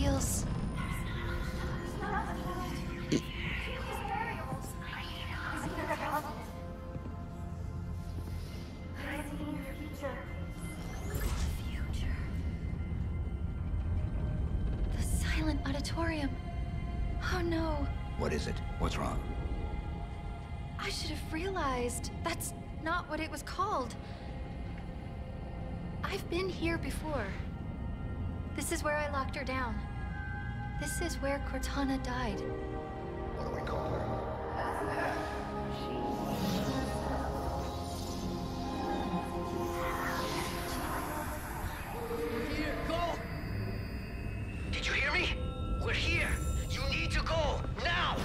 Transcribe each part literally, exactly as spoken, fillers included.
feels... The silent auditorium. Oh no. What is it? What's wrong? I should have realized. That's not what it was called. I've been here before. This is where I locked her down. This is where Cortana died. What do we call her? Here, go! Did you hear me? We're here. You need to go now.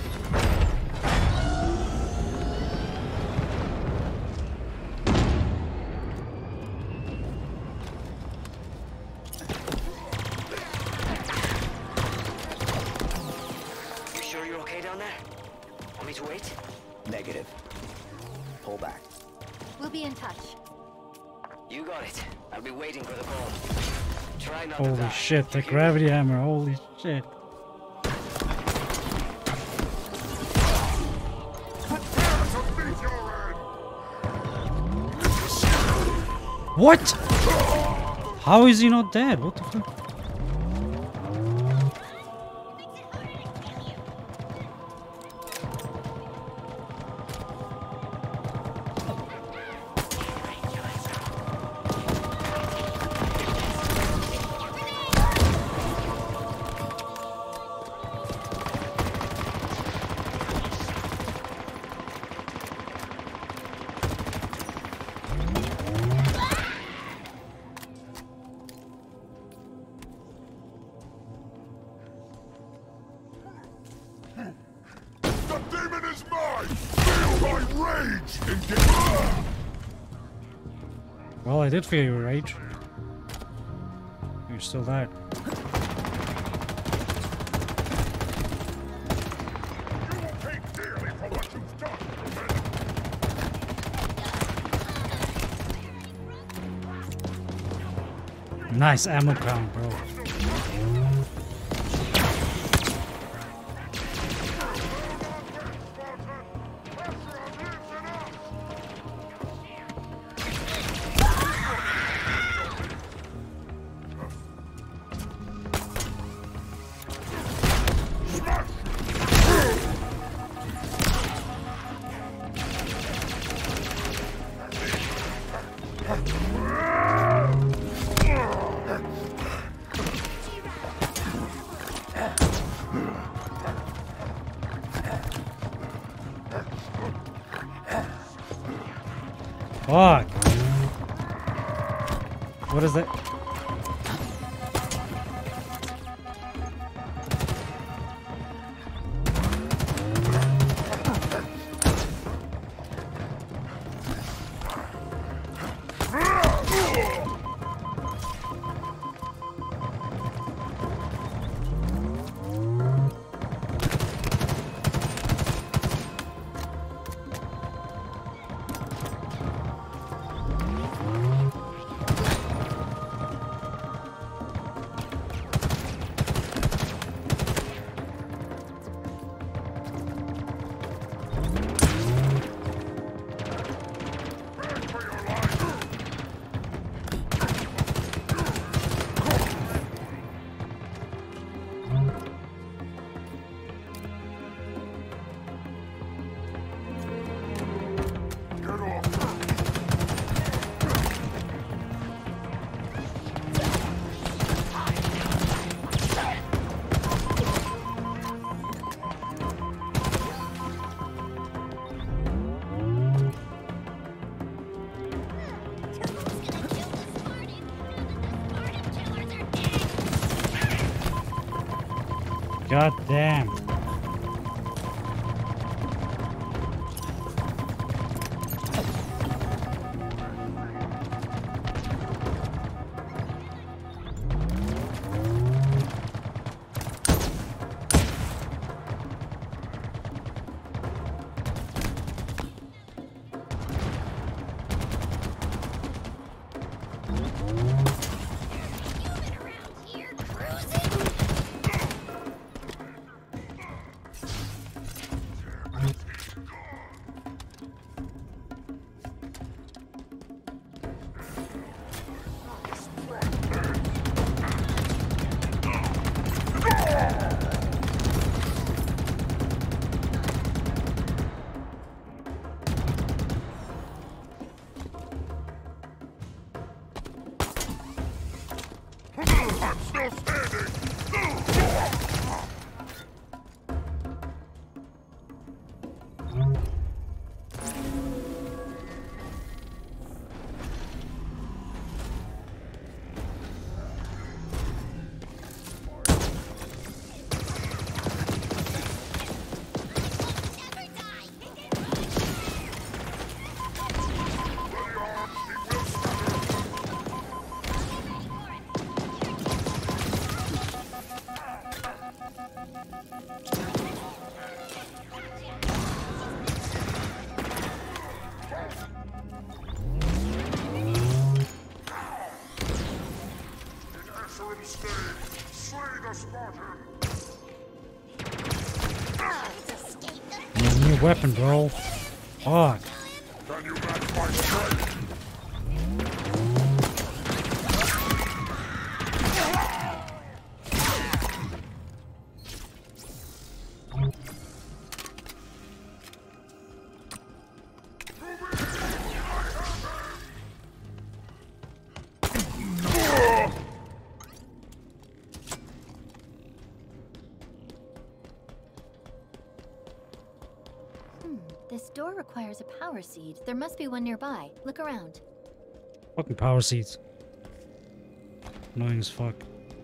You sure you're okay down there? Want me to wait? Negative. Pull back. We'll be in touch. You got it. I'll be waiting for the call. Try not to Holy die. shit, the You hear me? gravity hammer, holy shit. What? How is he not dead? What the fuck? The demon is mine! Feel my rage! Engage! Well, I did feel your rage. You're still there. You will pay dearly for what you've done! Nice ammo count, bro. Fuck. What is that? God damn. I'm still standing! New weapon, bro. Fuck. Can you match my strength? This door requires a power seed. There must be one nearby. Look around. Fucking power seats. Annoying as fuck.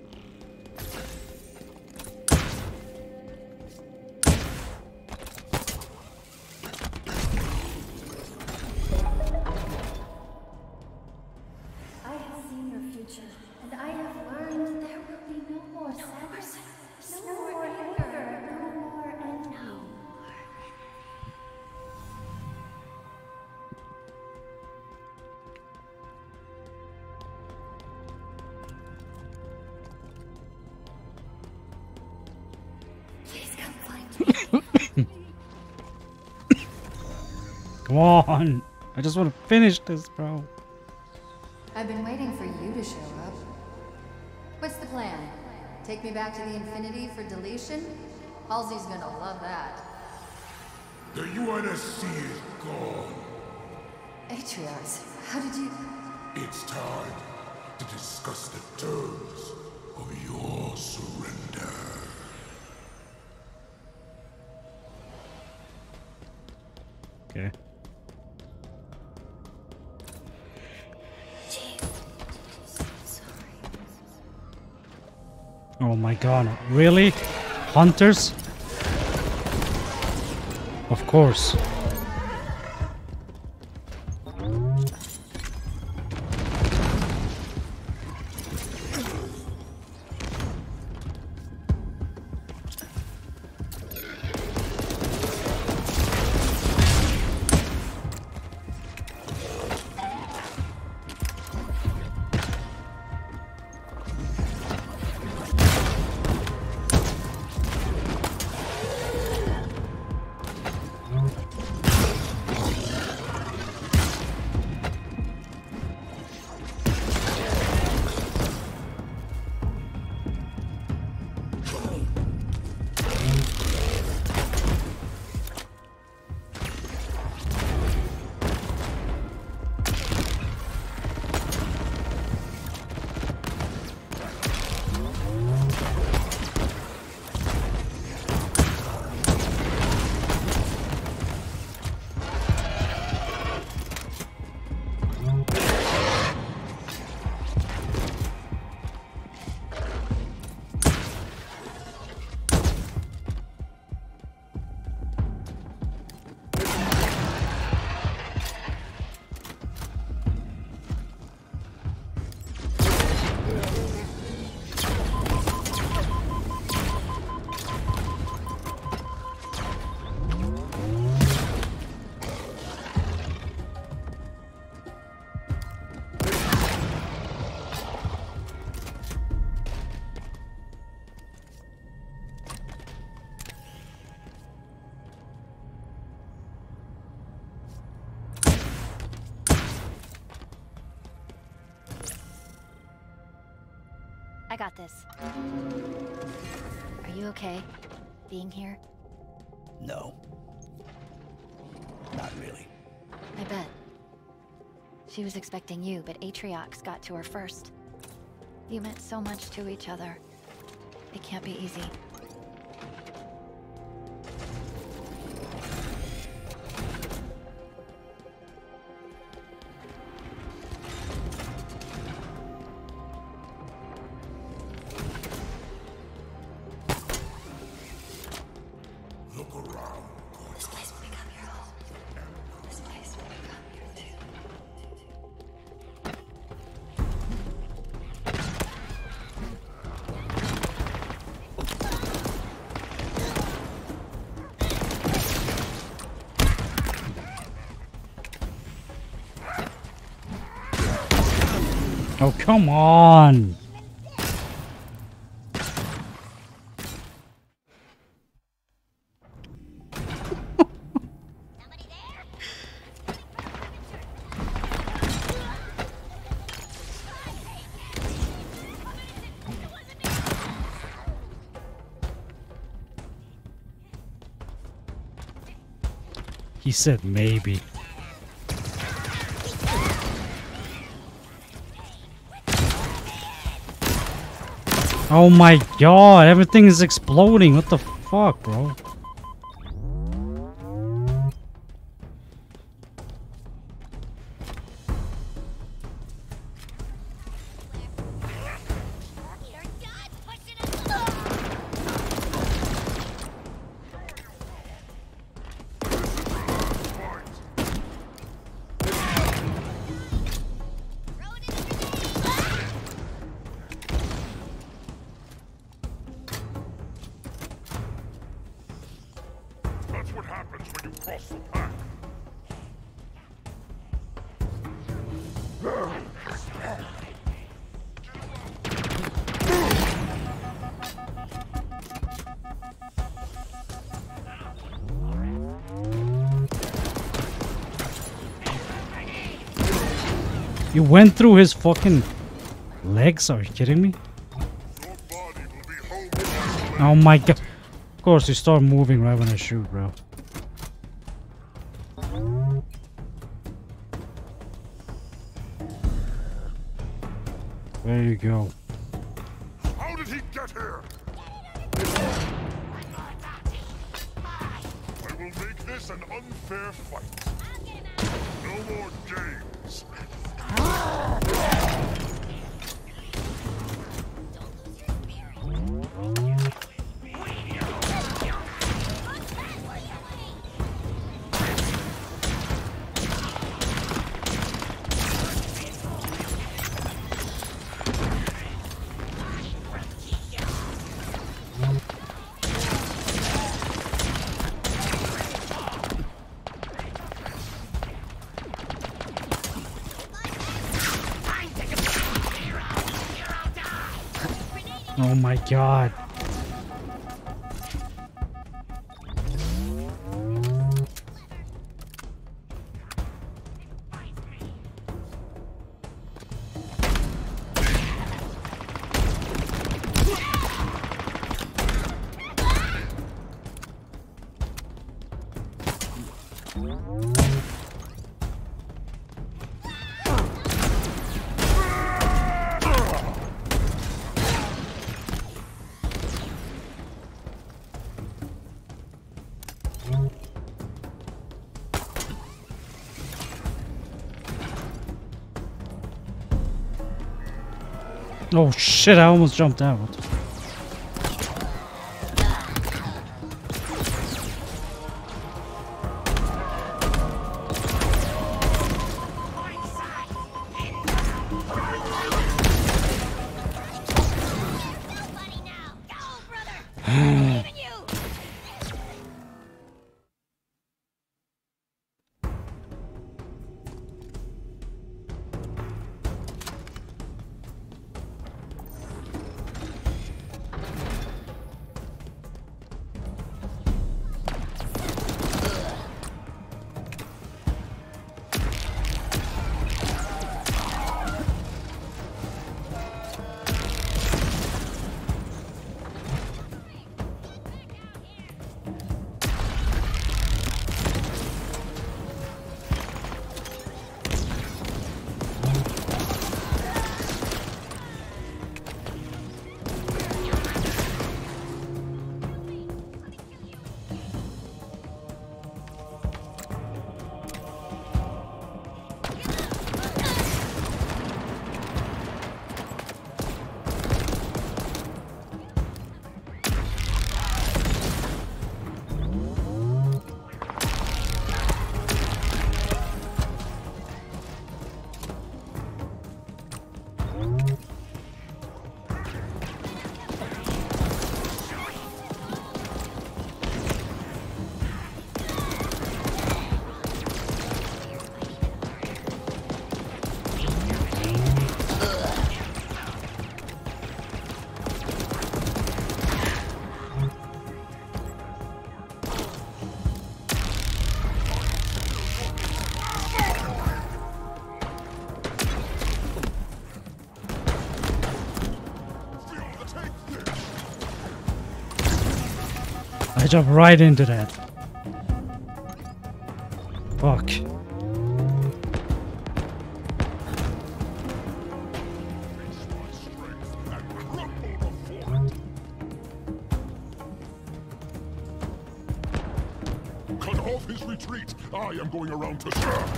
I have seen your future, and I have learned there will be no more sadness, no more anger, no more envy. Please come find me. Come on. I just want to finish this, bro. I've been waiting for you to show up. What's the plan? Take me back to the Infinity for deletion? Halsey's gonna love that. The U N S C is gone. Atriox, how did you... It's time to discuss the terms of your surrender. Okay. Oh my god, really? Hunters? Of course. I got this. Are you okay? Being here? No. Not really. I bet. She was expecting you, but Atriox got to her first. You meant so much to each other. It can't be easy. Look around. This place will become your home. This place will become your tomb. Oh, come on! He said maybe. Oh my god, everything is exploding. What the fuck, bro? That's what happens when you cross the path. You went through his fucking legs? Are you kidding me? Your body will be home. Oh my god. Of course, you start moving right when I shoot, bro. There you go. How did he get here? I will make this an unfair fight. No more games. Oh my god. Oh shit, I almost jumped out. What the fuck? I jumped right into that. Fuck. Cut off his retreat. I am going around to.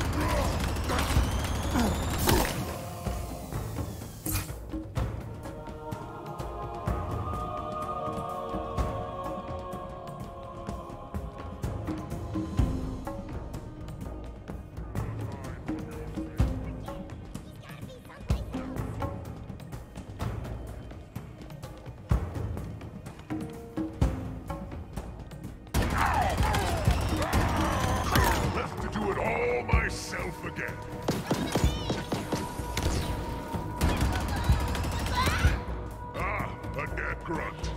Left to do it all myself again. Ah, a dead grunt.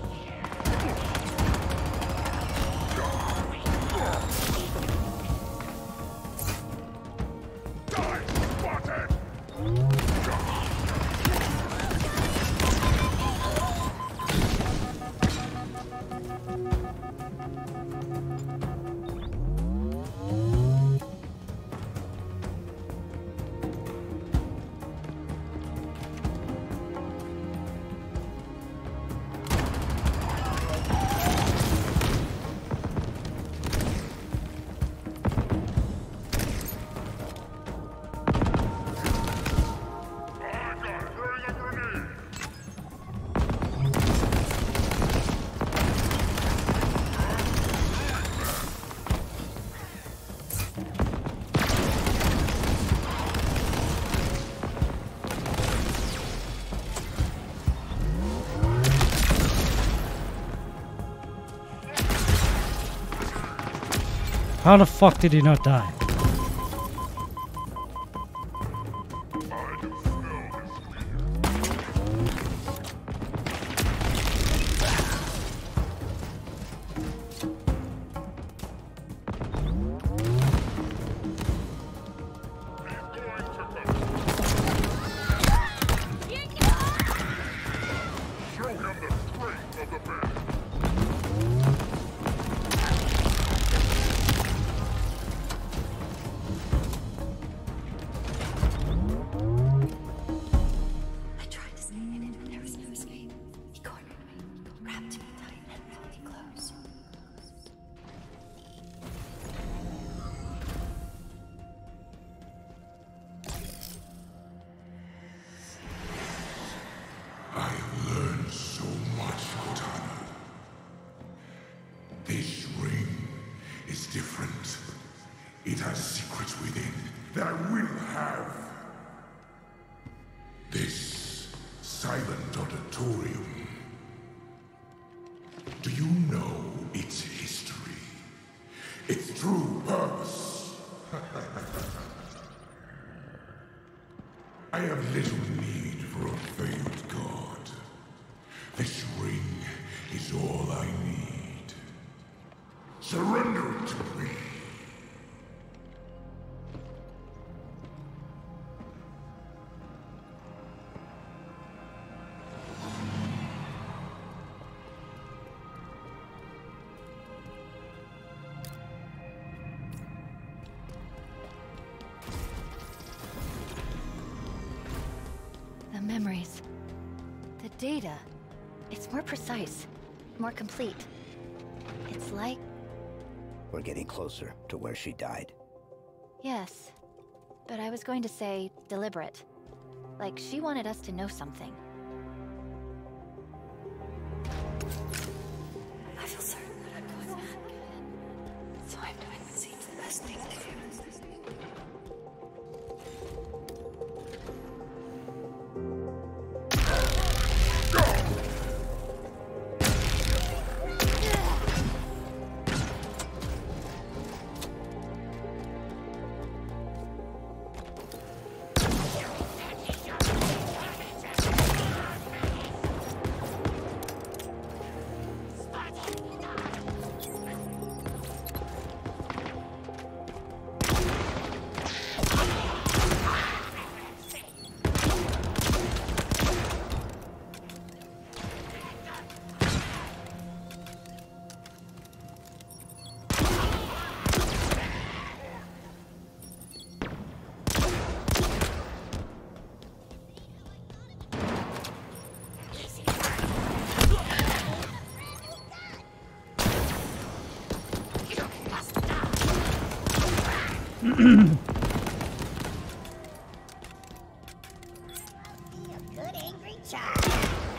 Die, spotted! How the fuck did he not die? Show him the strength of the man. I tried to stay in it, but there was no escape. He cornered me, wrapped me tight, and pulled me close. I've learned so much, Cortana. This ring is different. It has secrets within that I will have. This silent auditorium. Do you know its history? Its true purpose? I have little need for a failed god. This ring is all I need. Surrender it to me. The memories. The data. It's more precise. More complete. It's like... We're getting closer to where she died. Yes. But I was going to say deliberate. Like she wanted us to know something. I feel certain that I'm going mad. So I'm doing what seems the best thing to do. good angry child.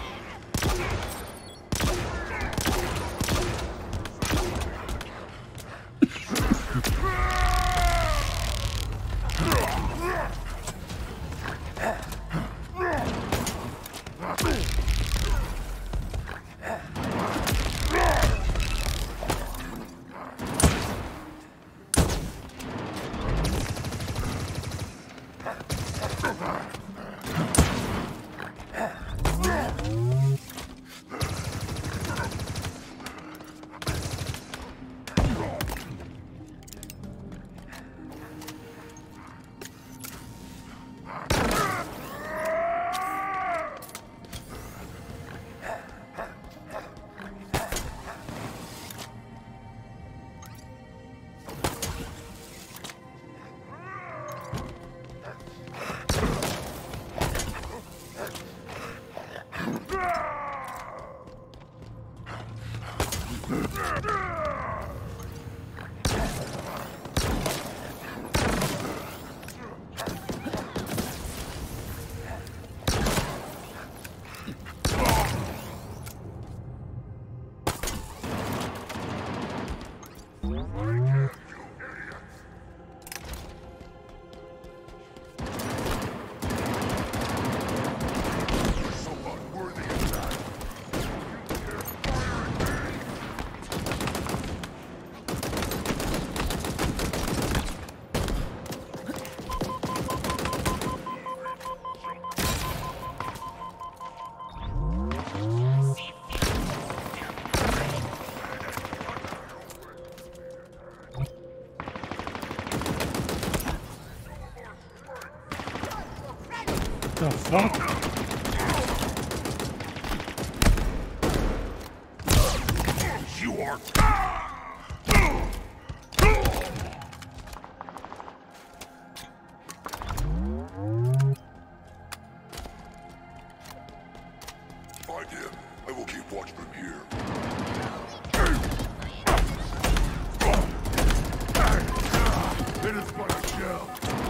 The fuck? You are. Find him. I will keep watch from here. It is but a shell.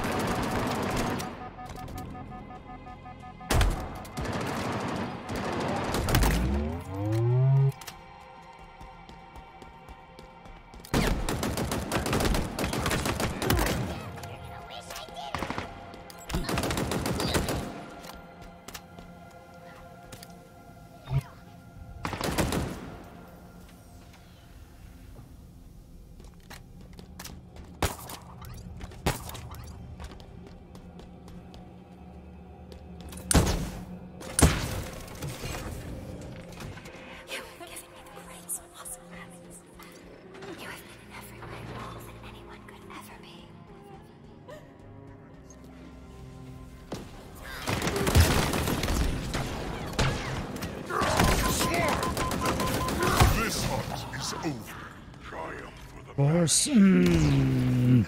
Course. Mm.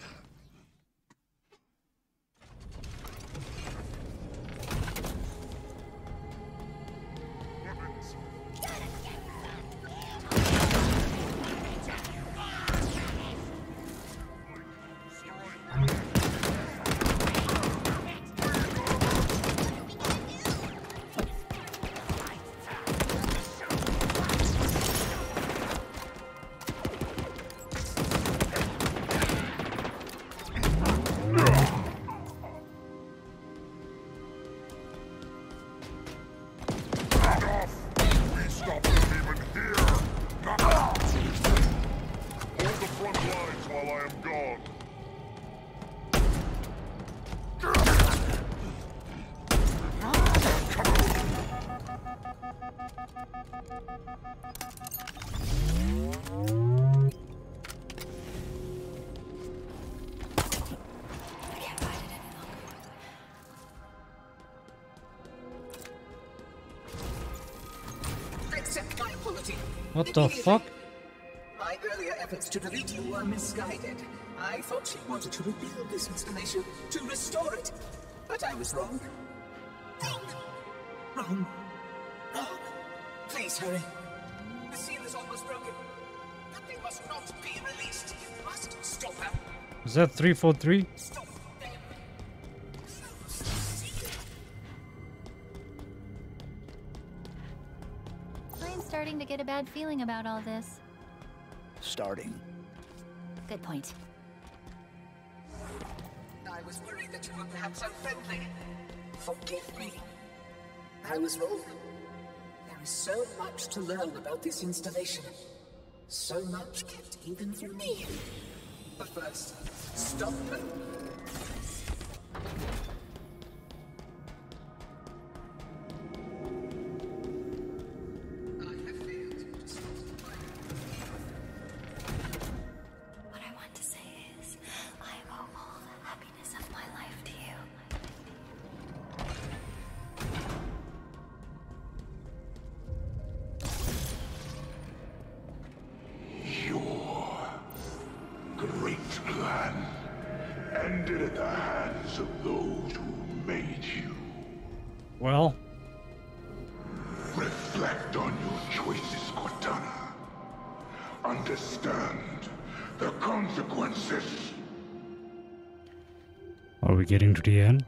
What the fuck? My earlier efforts to delete you were misguided. I thought she wanted to rebuild this installation, to restore it. But I was wrong. Wrong. Wrong. Wrong. Please hurry. The seal is almost broken. But they must not be released. You must stop her. Is that three four three? Stop them. I'm starting to get a bad feeling about all this. Starting. Good point. I was worried that you were perhaps unfriendly. Forgive me. I was wrong. There is so much to learn about this installation. So much kept even from me. But first, stop her. I have failed to stop her. What I want to say is, I owe all the happiness of my life to you. Your great plan ended at the hands of those who made you. Well, Reflect on your choices, Cortana. Understand the consequences. are we getting to the end?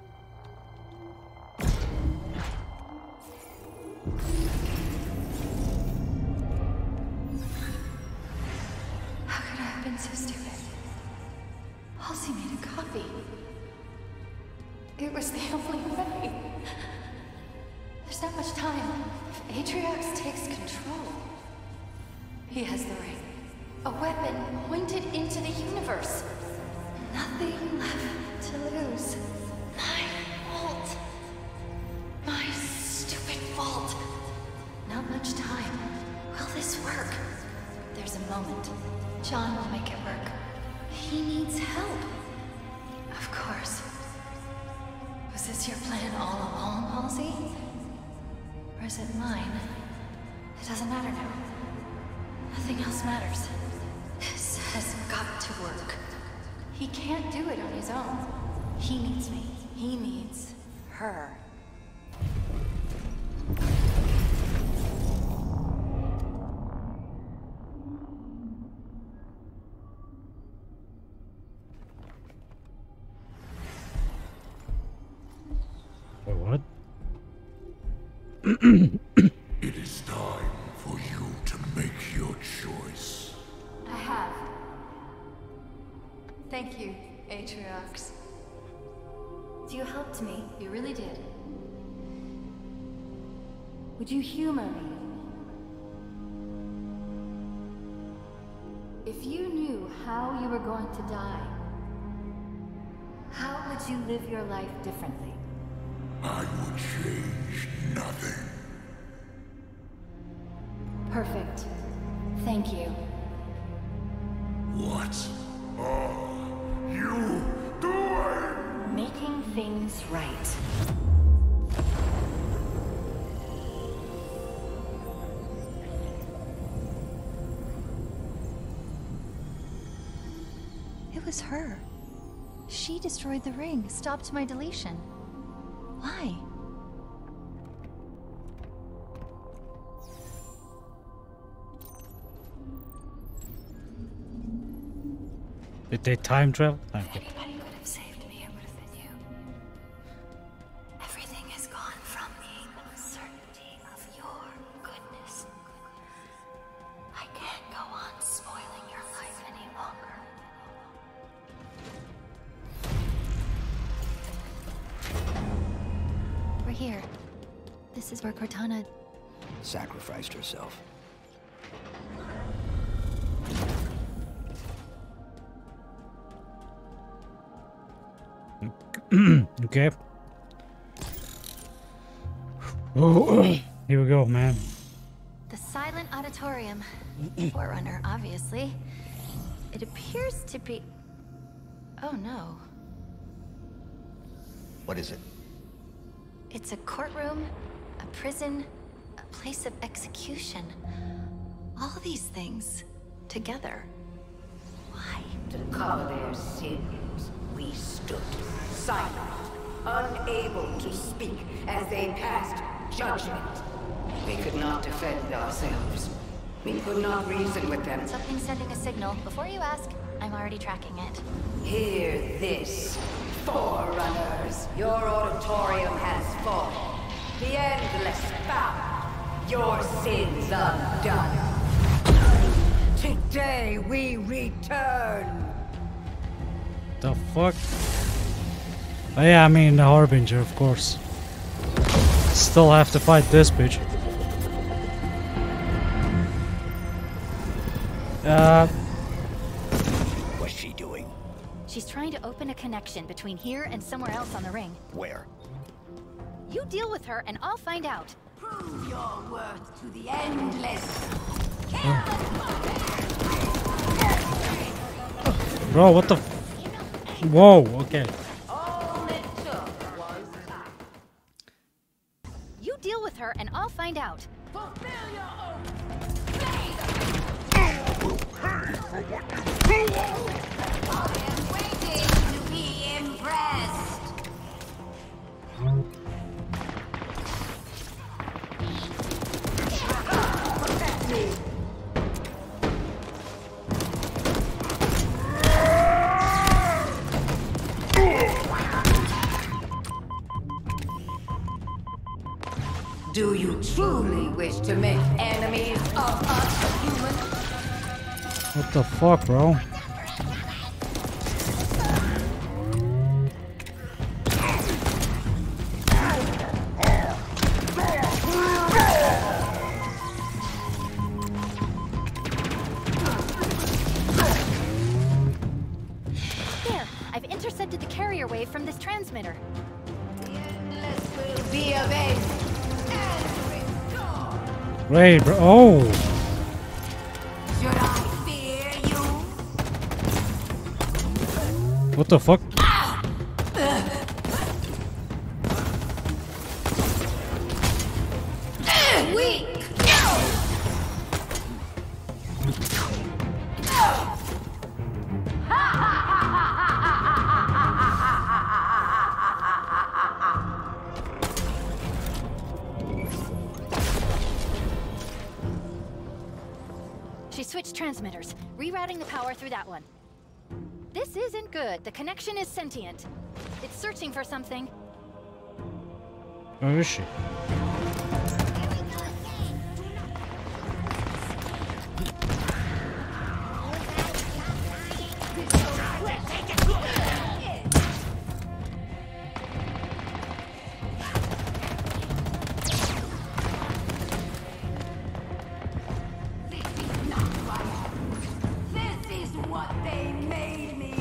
How could I have been so stupid? Halsey made a copy. It was the only way. There's not much time. If Atriox takes control, he has the ring. A weapon pointed into the universe. Nothing left to lose. My fault. My stupid fault. Not much time. Will this work? There's a moment. John will make it work. He needs help. Of course. Was this your plan all along, Halsey? Or is it mine? It doesn't matter now. Nothing else matters. This has got to work. He can't do it on his own. He needs me. He needs her. Wait, what? It is time for you to make your choice. I have. Thank you, Atriox. You helped me. You really did. Would you humor me? If you knew how you were going to die, how would you live your life differently? I would change nothing. Perfect. Thank you. What are you doing? Making things right. It was her. She destroyed the ring, stopped my deletion. Why? Did they time travel? If anybody could have saved me, it would have been you. Everything has gone from the certainty of your goodness. I can't go on spoiling your life any longer. We're here. This is where Cortana... Sacrificed herself. Okay. Oh, here we go, man. The Silent Auditorium. Forerunner, obviously. It appears to be... Oh no. What is it? It's a courtroom, a prison, a place of execution. All these things together. Why? To cover their sins, we stood silent, unable to speak as they passed judgment. We could not defend ourselves. We could not reason with them. Something's sending a signal. Before you ask, I'm already tracking it. Hear this, Forerunners. Your auditorium has fallen. The endless found. Your sins undone. Today we return. The fuck? Oh yeah, I mean the Harbinger, of course. Still have to fight this bitch. Uh... What's she doing? She's trying to open a connection between here and somewhere else on the ring. Where? You deal with her and I'll find out. Prove your worth to the endless. Bro, what the f- Whoa, okay. All it took was time. You deal with her and I'll find out. Fulfill your oath. I am waiting to be impressed. Protect me. Do you truly wish to make enemies of us humans? What the fuck, bro? There, I've intercepted the carrier wave from this transmitter. The endless will be avenged and restored. Wait, bro. Oh! Should I fear you? What the fuck? Weak. She switched transmitters, rerouting the power through that one. This isn't good. The connection is sentient. It's searching for something. Where is she? This is what they made me.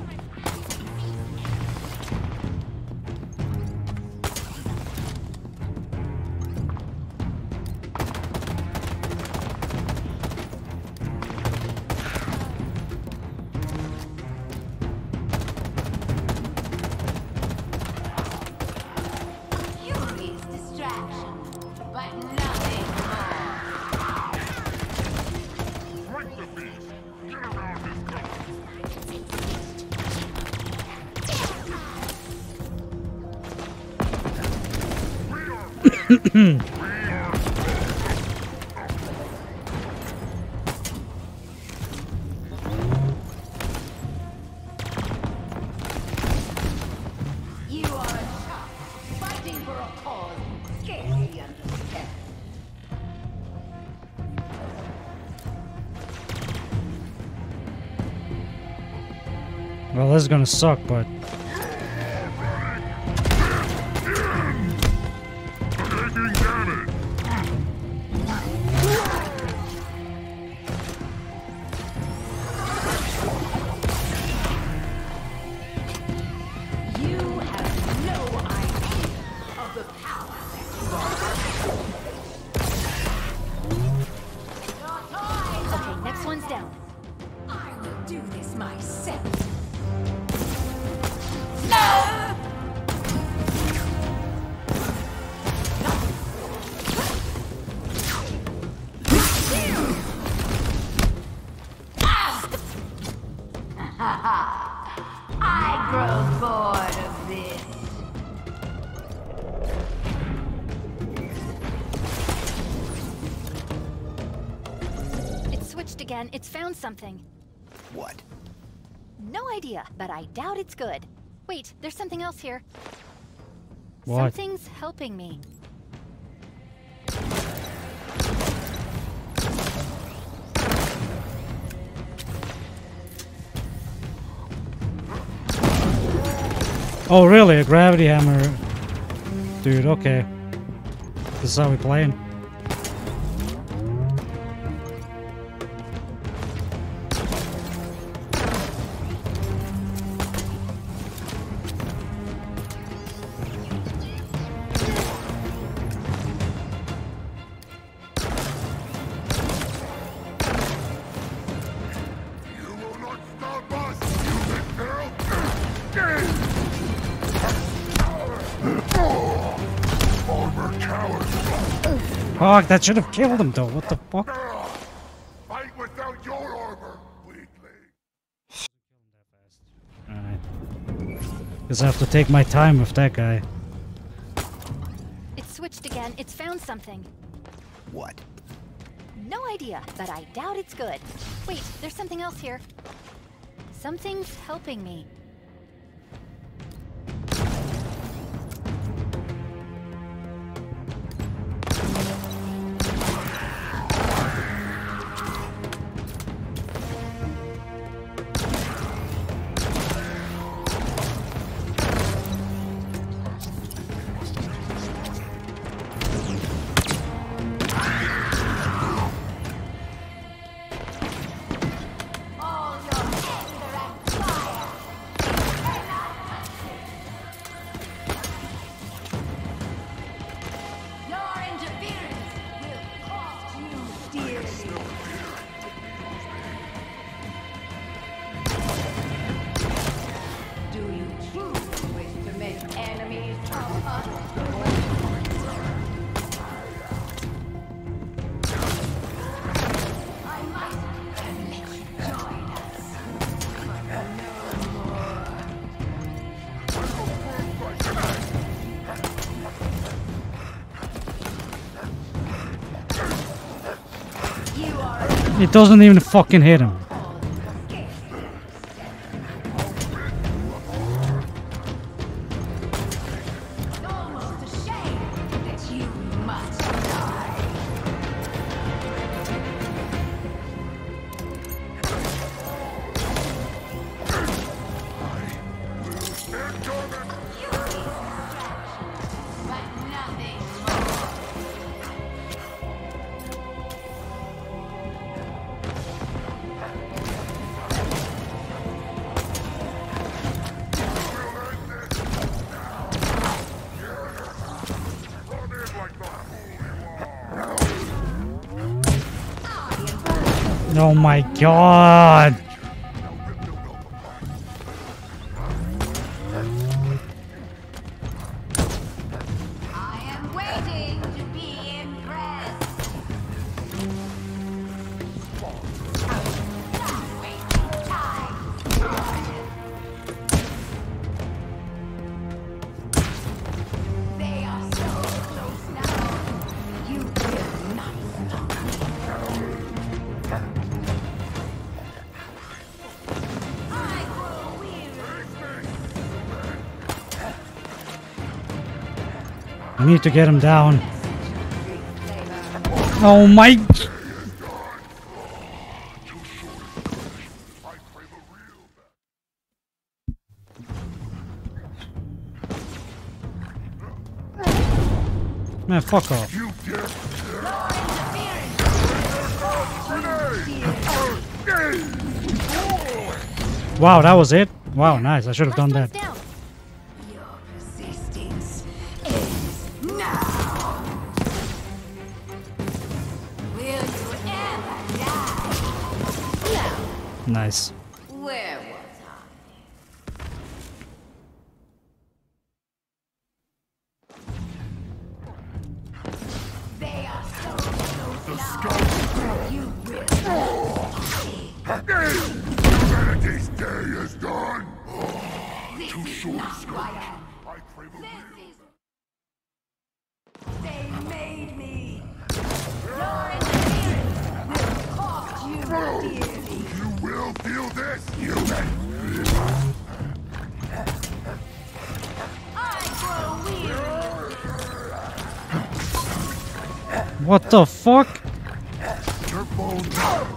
Furious distraction, but nothing more. You are a child fighting for a cause you scarcely understand. Well, this is gonna suck, but... You have no idea of the power that you are. Your toys! Okay, next one's down. I will do this myself. again. It's found something. What? No idea, but I doubt it's good. Wait, there's something else here. What? Something's helping me. Oh, really? A gravity hammer? Dude, okay. This is how we playing. Fuck, that should have killed him though, what the fuck? Fight without your armor, weakling. Alright. Guess I have to take my time with that guy. It's switched again. It's found something. What? No idea, but I doubt it's good. Wait, there's something else here. Something's helping me. It doesn't even fucking hit him. Oh my god! I am waiting to be impressed. Wasting time. They are so close now. You will not stop me. I grow weary. I need to get him down. Oh my... Man, fuck off. Wow, that was it? Wow, nice. I should have done Last that. one's down. Your resistance ends now. Will you ever die? Now, Nice. where was I? They are so close now. You will Humanity's day is done. This Too is short, not Scourge. who I am. I crave a This real is... They made me. Your interference will cost you dearly. You will feel this, human! I grow weary. What the fuck? Your bones.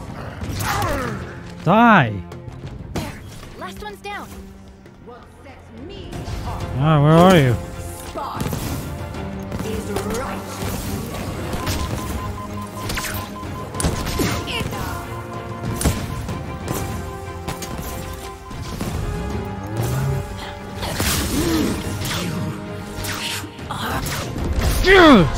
Die! Last one's down. What sets me apart Ah, where are you? spot is right. Yes!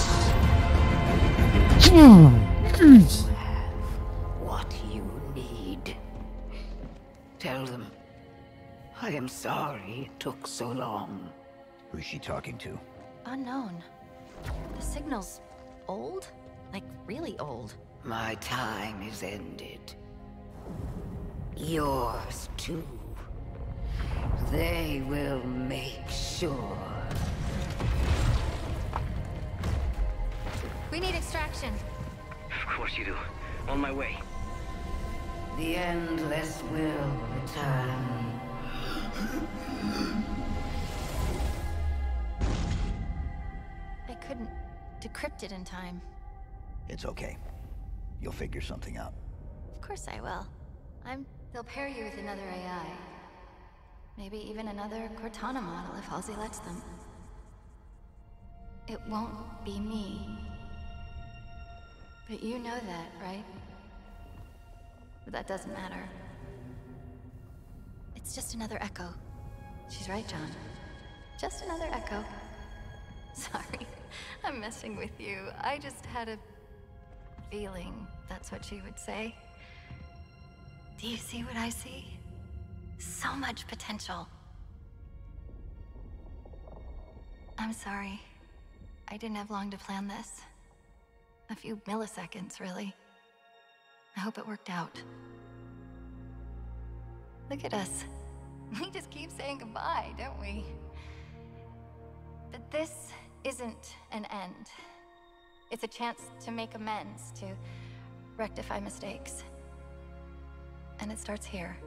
What you need. Tell them. I am sorry it took so long. Who's she talking to? Unknown. The signal's old? Like, really old. My time is ended. Yours too. They will make sure. We need extraction. Of course you do. On my way. The Endless will return. I couldn't decrypt it in time. It's okay. You'll figure something out. Of course I will. I'm... They'll pair you with another A I. Maybe even another Cortana model if Halsey lets them. It won't be me. But you know that, right? But that doesn't matter. It's just another Echo. She's right, John. Just another Echo. Sorry, I'm messing with you. I just had a feeling that's what she would say. Do you see what I see? So much potential. I'm sorry. I didn't have long to plan this. A few milliseconds, really. I hope it worked out. Look at us. We just keep saying goodbye, don't we? But this isn't an end. It's a chance to make amends, to rectify mistakes. And it starts here.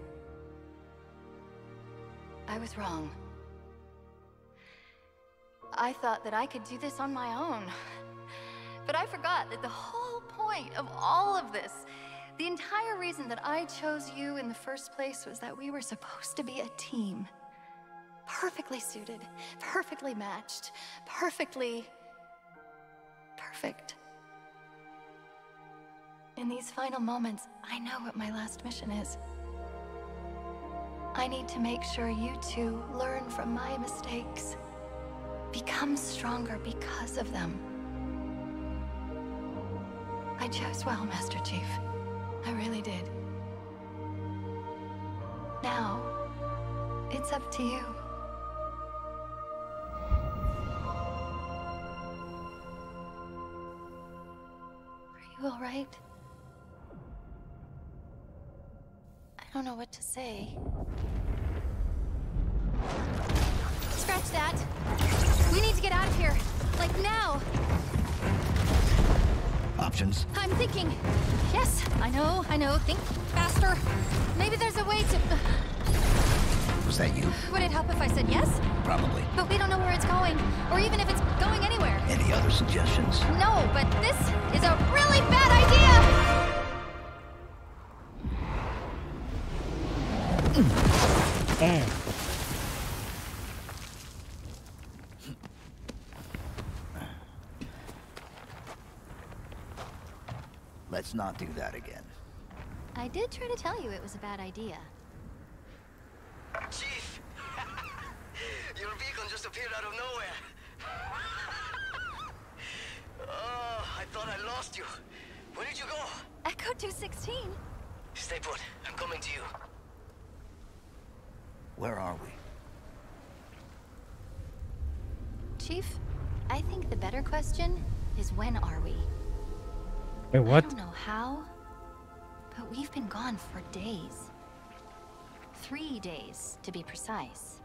I was wrong. I thought that I could do this on my own. But I forgot that the whole point of all of this, the entire reason that I chose you in the first place was that we were supposed to be a team. Perfectly suited, perfectly matched, perfectly... perfect. In these final moments, I know what my last mission is. I need to make sure you two learn from my mistakes. Become stronger because of them. I chose well, Master Chief. I really did. Now, it's up to you. Are you all right? I don't know what to say. Scratch that. We need to get out of here. Like now. Options? I'm thinking. Yes, I know, I know. Think faster. Maybe there's a way to... Was that you? Would it help if I said yes? Probably. But we don't know where it's going, or even if it's going anywhere. Any other suggestions? No, but this is a really bad idea! Damn. Let's not do that again. I did try to tell you it was a bad idea. Chief! Your beacon just appeared out of nowhere. Oh, I thought I lost you. Where did you go? Echo two sixteen. Stay put. I'm coming to you. Where are we? Chief, I think the better question is when are we? Wait, what? I don't know how, but we've been gone for days. Three days, to be precise.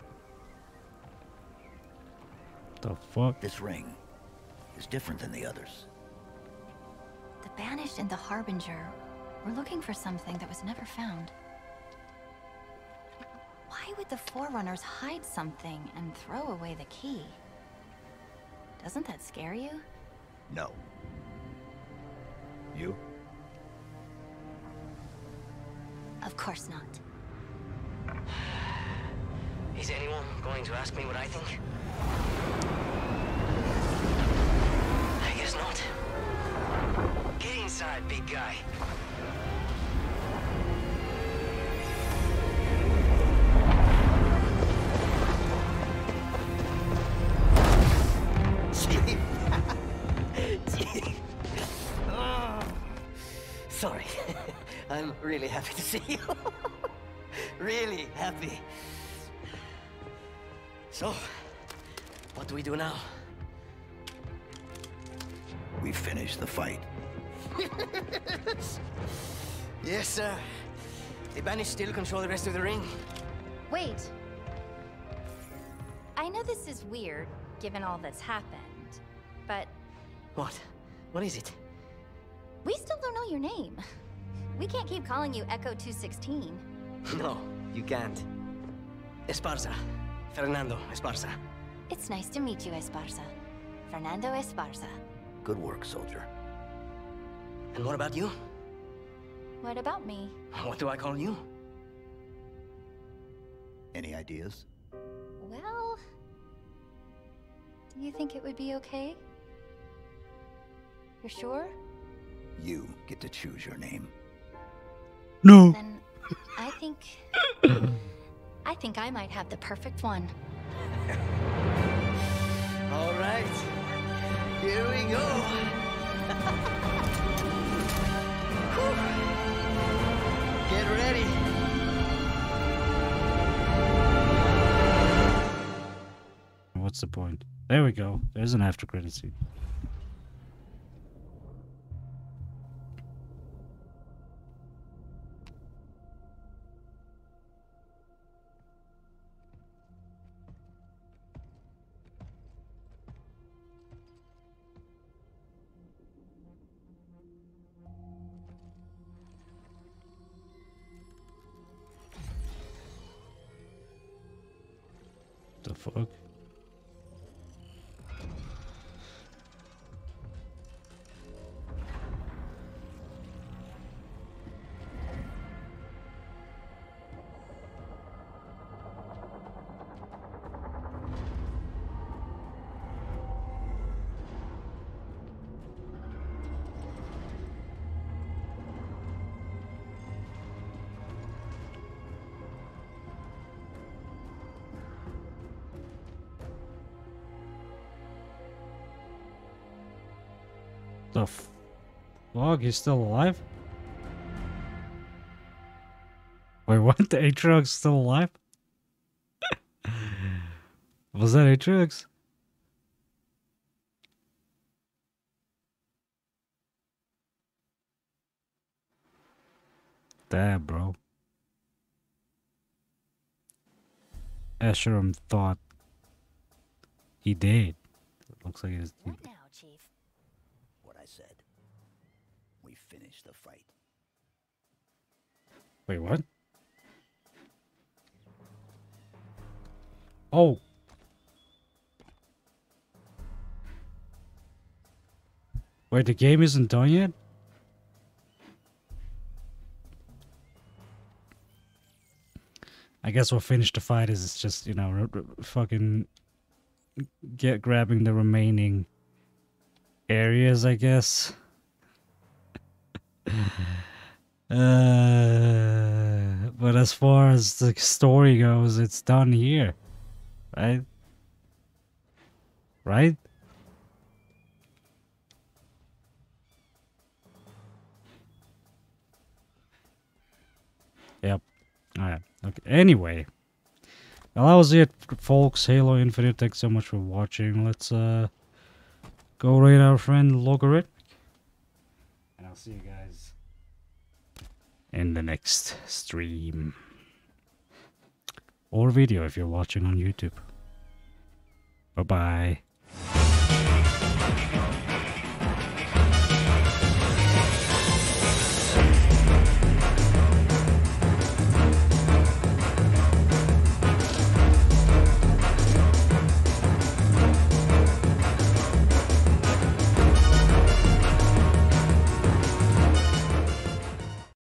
The fuck? This ring is different than the others. The Banished and the Harbinger We're looking for something that was never found. Why would the Forerunners hide something and throw away the key? Doesn't that scare you? No. You? Of course not. Is anyone going to ask me what I think? I guess not. Get inside, big guy. Oh, sorry. I'm really happy to see you. Really happy. So, what do we do now? We finish the fight. Yes, sir. The Banished still control the rest of the ring. Wait. I know this is weird, given all that's happened, but What? What is it? we still don't know your name. We can't keep calling you Echo two sixteen. No, you can't. Esparza. Fernando Esparza. It's nice to meet you, Esparza. Fernando Esparza. Good work, soldier. And what about you? What about me? What do I call you? Any ideas? Well... Do you think it would be okay? You're sure? You get to choose your name. No. Then I think... I think I might have the perfect one. All right. Here we go. Get ready. What's the point? There we go. There's an after credit scene. The fuck? The fuck? He's still alive? Wait, what? The Atriox still alive? Was that Atriox? Damn, bro. Escharum thought he did. Looks like he's... What now, Chief? What I said. We finish the fight. Wait, what? Oh. Wait, the game isn't done yet? I guess what finish the fight is, it's just, you know, r r fucking get grabbing the remaining areas, I guess. uh, but as far as the story goes, it's done here. Right? Right? Yep. Alright. Okay. Anyway. Well, that was it, folks. Halo Infinite, thanks so much for watching. Let's uh go rate our friend Logarithmic. And I'll see you guys in the next stream. Or video if you're watching on YouTube. Bye-bye.